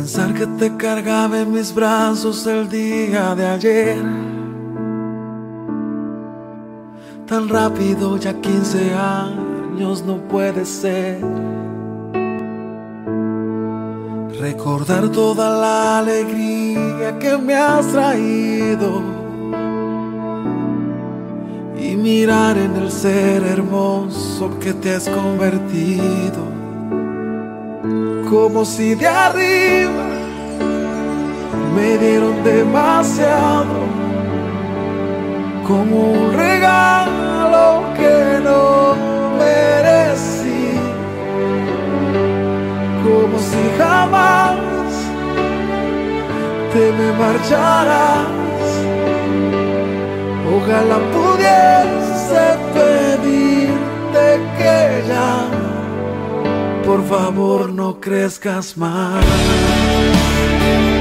Pensar que te cargaba en mis brazos el día de ayer. Tan rápido, ya 15 años no puede ser. Recordar toda la alegría que me has traído y mirar en el ser hermoso que te has convertido. Como si de arriba me dieron demasiado, como un regalo que no merecí, como si jamás te me marcharas. Ojalá pudiese pedirte que ya, por favor, no crezcas más.